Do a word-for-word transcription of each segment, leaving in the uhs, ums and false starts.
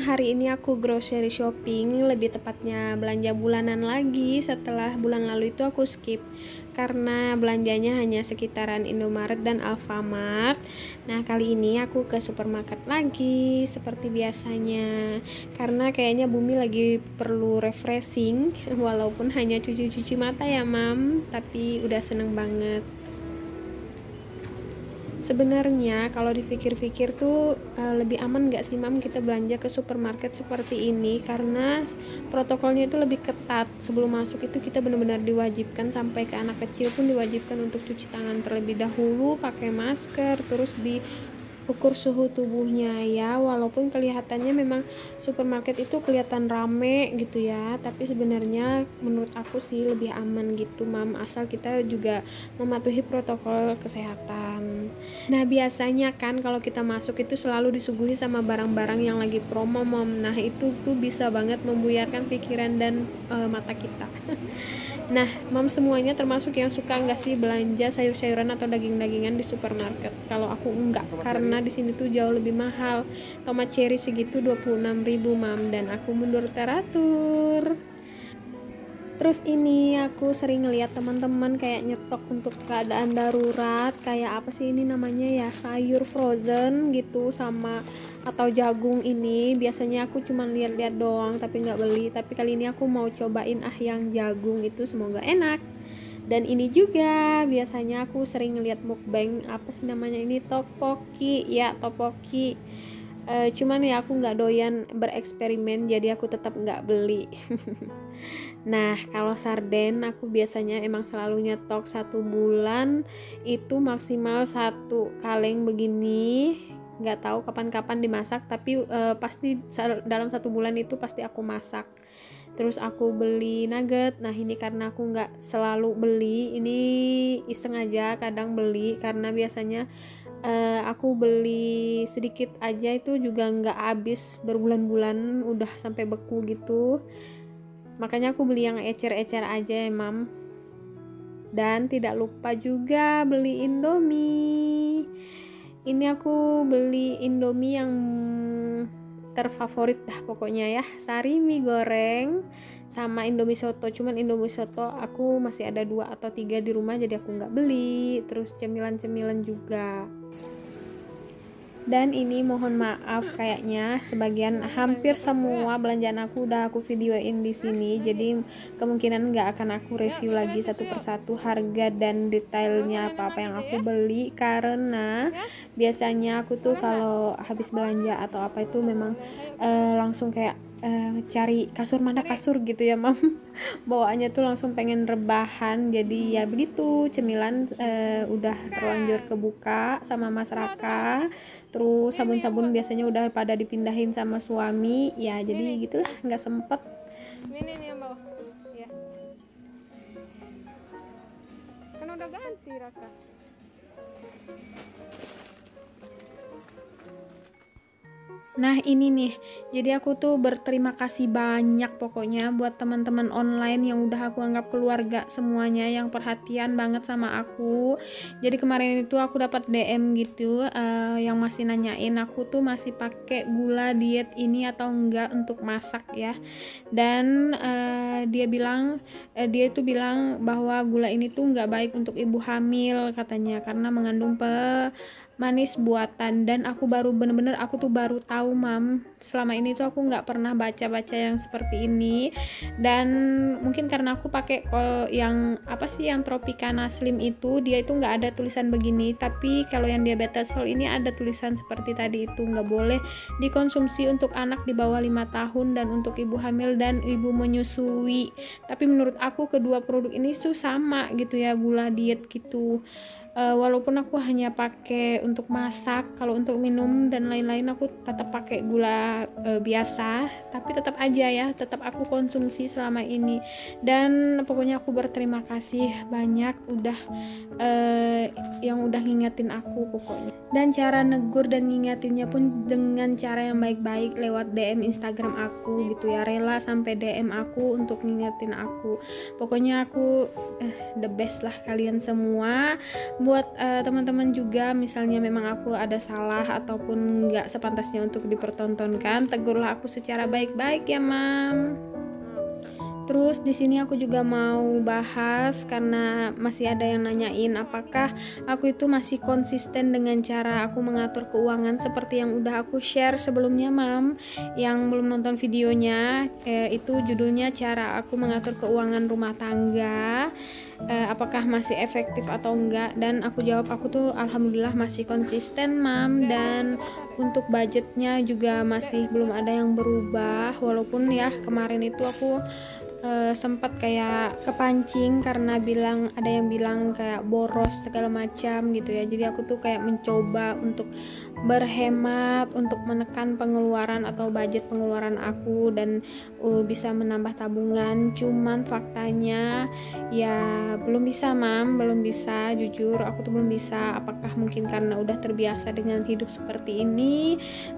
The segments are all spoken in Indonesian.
hari ini aku grocery shopping, lebih tepatnya belanja bulanan lagi. Setelah bulan lalu itu aku skip karena belanjanya hanya sekitaran Indomaret dan Alfamart. Nah, kali ini aku ke supermarket lagi seperti biasanya. Karena kayaknya Bumi lagi perlu refreshing walaupun hanya cuci-cuci mata ya, Mam, tapi udah seneng banget. Sebenarnya kalau dipikir-pikir tuh uh, lebih aman gak sih, Mam, kita belanja ke supermarket seperti ini, karena protokolnya itu lebih ketat. Sebelum masuk itu kita benar-benar diwajibkan, sampai ke anak kecil pun diwajibkan untuk cuci tangan terlebih dahulu, pakai masker, terus di ukur suhu tubuhnya ya. Walaupun kelihatannya memang supermarket itu kelihatan rame gitu ya, tapi sebenarnya menurut aku sih lebih aman gitu, Mam, asal kita juga mematuhi protokol kesehatan. Nah, biasanya kan kalau kita masuk itu selalu disuguhi sama barang-barang yang lagi promo, Mam. Nah, itu tuh bisa banget membuyarkan pikiran dan e, mata kita. Nah, Mam, semuanya termasuk yang suka nggak sih belanja sayur-sayuran atau daging-dagingan di supermarket? Kalau aku enggak, karena di sini tuh jauh lebih mahal. Tomat cherry segitu dua puluh enam ribu, Mam, dan aku mundur teratur. Terus ini aku sering ngeliat teman-teman kayak nyetok untuk keadaan darurat, kayak apa sih ini namanya ya, sayur frozen gitu, sama atau jagung ini. Biasanya aku cuma lihat-lihat doang tapi nggak beli, tapi kali ini aku mau cobain ah yang jagung itu, semoga enak. Dan ini juga biasanya aku sering ngeliat mukbang, apa sih namanya ini, topoki ya, topoki. E, cuman ya aku nggak doyan bereksperimen, jadi aku tetap nggak beli. Nah, kalau sarden aku biasanya emang selalu nyetok satu bulan itu maksimal satu kaleng begini. Nggak tahu kapan-kapan dimasak, tapi e, pasti dalam satu bulan itu pasti aku masak. Terus aku beli nugget. Nah, ini karena aku nggak selalu beli, ini iseng aja kadang beli, karena biasanya Uh, aku beli sedikit aja itu juga nggak habis berbulan-bulan, udah sampai beku gitu. Makanya aku beli yang ecer-ecer aja ya, Mam. Dan tidak lupa juga beli Indomie. Ini aku beli Indomie yang terfavorit dah pokoknya ya, sari mie goreng sama Indomie soto. Cuman Indomie soto aku masih ada dua atau tiga di rumah, jadi aku nggak beli. Terus cemilan-cemilan juga. Dan ini mohon maaf, kayaknya sebagian hampir semua belanjaan aku udah aku videoin di sini, jadi kemungkinan nggak akan aku review lagi satu persatu harga dan detailnya apa-apa yang aku beli, karena biasanya aku tuh kalau habis belanja atau apa itu memang uh, langsung kayak uh, cari kasur mana kasur gitu ya, Mam. Bawaannya tuh langsung pengen rebahan. Jadi ya begitu, cemilan uh, udah terlanjur kebuka sama Mas Raka. Terus sabun-sabun biasanya udah pada dipindahin sama suami. Ya jadi gitulah, nggak sempet. Ini nih yang bawah. Ya. Kan udah ganti Raka. Nah, ini nih, jadi aku tuh berterima kasih banyak pokoknya buat teman-teman online yang udah aku anggap keluarga semuanya, yang perhatian banget sama aku. Jadi kemarin itu aku dapat D M gitu, uh, yang masih nanyain aku tuh masih pakai gula diet ini atau enggak untuk masak ya. Dan uh, dia bilang, uh, dia itu bilang bahwa gula ini tuh nggak baik untuk ibu hamil katanya, karena mengandung pe manis buatan. Dan aku baru bener-bener aku tuh baru tahu, Mam. Selama ini tuh aku nggak pernah baca-baca yang seperti ini, dan mungkin karena aku pakai yang apa sih yang Tropicana Slim itu, dia itu nggak ada tulisan begini, tapi kalau yang Diabetesol ini ada tulisan seperti tadi itu, nggak boleh dikonsumsi untuk anak di bawah lima tahun dan untuk ibu hamil dan ibu menyusui. Tapi menurut aku kedua produk ini tuh sama gitu ya, gula diet gitu. Uh, walaupun aku hanya pakai untuk masak, kalau untuk minum dan lain-lain aku tetap pakai gula uh, biasa, tapi tetap aja ya, tetap aku konsumsi selama ini. Dan pokoknya aku berterima kasih banyak udah uh, yang udah ngingetin aku pokoknya. Dan cara negur dan ngingetinnya pun dengan cara yang baik-baik, lewat D M Instagram aku gitu ya, rela sampai D M aku untuk ngingetin aku. Pokoknya aku eh, the best lah kalian semua. buat uh, teman-teman juga, misalnya memang aku ada salah ataupun nggak sepantasnya untuk dipertontonkan, tegurlah aku secara baik-baik ya mam. Terus di sini aku juga mau bahas karena masih ada yang nanyain apakah aku itu masih konsisten dengan cara aku mengatur keuangan seperti yang udah aku share sebelumnya mam. Yang belum nonton videonya eh, itu judulnya cara aku mengatur keuangan rumah tangga, eh, apakah masih efektif atau enggak, dan aku jawab aku tuh alhamdulillah masih konsisten mam, dan untuk budgetnya juga masih belum ada yang berubah, walaupun ya kemarin itu aku Uh, sempat kayak kepancing karena bilang ada yang bilang kayak boros segala macam gitu ya. Jadi aku tuh kayak mencoba untuk berhemat, untuk menekan pengeluaran atau budget pengeluaran aku dan uh, bisa menambah tabungan. Cuman faktanya ya belum bisa mam, belum bisa, jujur aku tuh belum bisa. Apakah mungkin karena udah terbiasa dengan hidup seperti ini,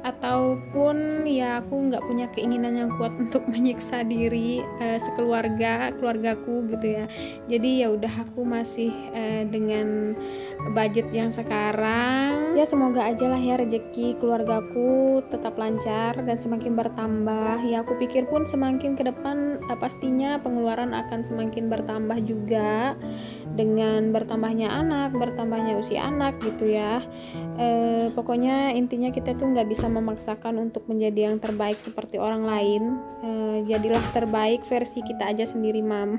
ataupun ya aku nggak punya keinginan yang kuat untuk menyiksa diri uh, keluarga keluargaku gitu ya. Jadi ya udah aku masih eh, dengan budget yang sekarang. Ya semoga aja lah ya rezeki keluargaku tetap lancar dan semakin bertambah. Ya aku pikir pun semakin ke depan eh, pastinya pengeluaran akan semakin bertambah juga dengan bertambahnya anak, bertambahnya usia anak gitu ya. Eh, pokoknya intinya kita tuh nggak bisa memaksakan untuk menjadi yang terbaik seperti orang lain. Eh, jadilah terbaik versi kita aja sendiri mam.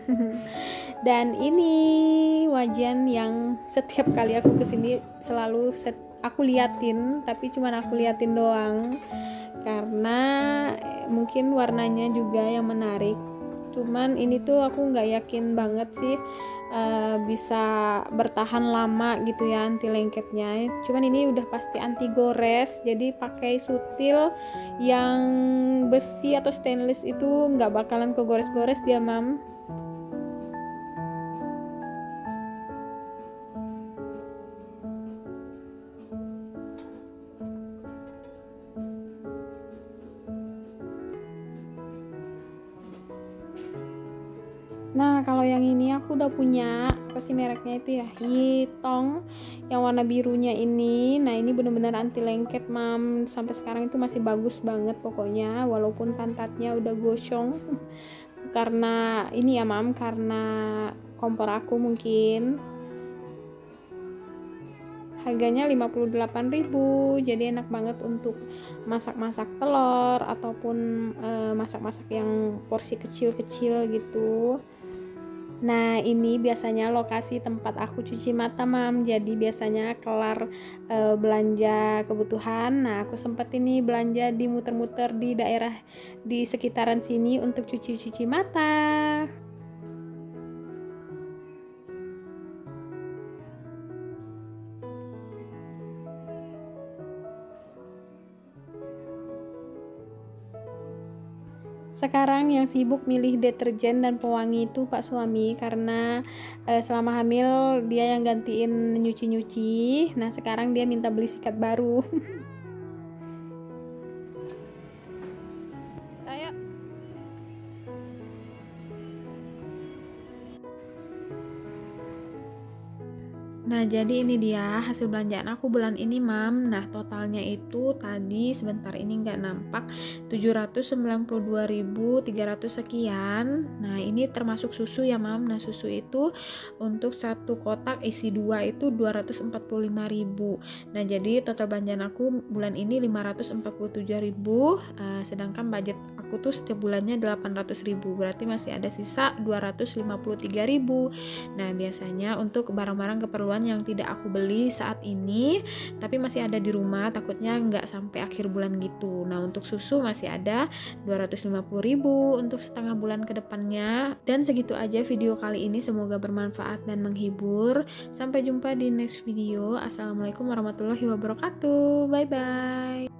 Dan ini wajan yang setiap kali aku kesini selalu set, aku liatin, tapi cuman aku liatin doang karena mungkin warnanya juga yang menarik. Cuman ini tuh aku nggak yakin banget sih uh, bisa bertahan lama gitu ya anti lengketnya. Cuman ini udah pasti anti gores, jadi pakai sutil yang besi atau stainless itu nggak bakalan kegores-gores dia mam. Nah kalau yang ini aku udah punya, apa sih mereknya itu ya, Yitong yang warna birunya ini. Nah ini bener-bener anti lengket mam, sampai sekarang itu masih bagus banget pokoknya, walaupun pantatnya udah gosong karena ini ya mam, karena kompor aku mungkin. Harganya lima puluh delapan ribu, jadi enak banget untuk masak-masak telur ataupun e, masak-masak yang porsi kecil-kecil gitu. Nah ini biasanya lokasi tempat aku cuci mata mam, jadi biasanya kelar e, belanja kebutuhan, nah aku sempet ini belanja di muter-muter di daerah di sekitaran sini untuk cuci-cuci mata. Sekarang yang sibuk milih deterjen dan pewangi itu pak suami, karena e, selama hamil dia yang gantiin nyuci-nyuci. Nah sekarang dia minta beli sikat baru. Ayo. Nah jadi ini dia hasil belanjaan aku bulan ini mam. Nah totalnya itu tadi sebentar ini nggak nampak, tujuh ratus sembilan puluh dua ribu tiga ratus sekian. Nah ini termasuk susu ya mam. Nah susu itu untuk satu kotak isi dua itu dua ratus empat puluh lima ribu. Nah jadi total belanjaan aku bulan ini lima ratus empat puluh tujuh ribu, uh, sedangkan budget aku tuh setiap bulannya delapan ratus ribu, berarti masih ada sisa dua ratus lima puluh tiga ribu. Nah biasanya untuk barang-barang keperluan yang tidak aku beli saat ini tapi masih ada di rumah, takutnya nggak sampai akhir bulan gitu. Nah untuk susu masih ada dua ratus lima puluh ribu untuk setengah bulan ke depannya. Dan segitu aja video kali ini, semoga bermanfaat dan menghibur. Sampai jumpa di next video. Assalamualaikum warahmatullahi wabarakatuh. Bye bye.